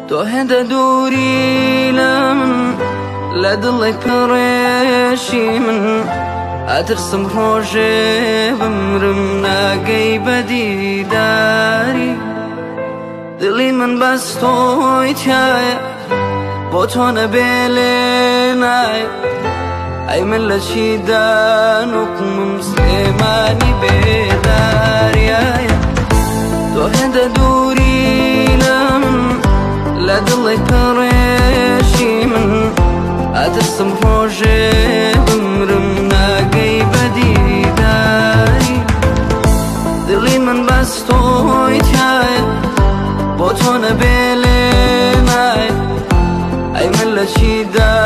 تۆ هێندە دووری لە من لە دڵی پڕێشی من ئەترسم ڕۆژێ بمرم ناگەی بەدیداری دڵی من بەس تۆی تایە بۆ تۆ نەبێ لێ نایە ئەی من لە چیدا نوقمم سلێمانی بێداریایە تۆ هێندە دووری لە من لە دڵی پڕێشی من ئەترسم ڕۆژێ بمرم ناگەی بەدیداری دڵی من بەس تۆی تایە بۆ تۆ نەبێ لێ نایە ئەی من لە چیدا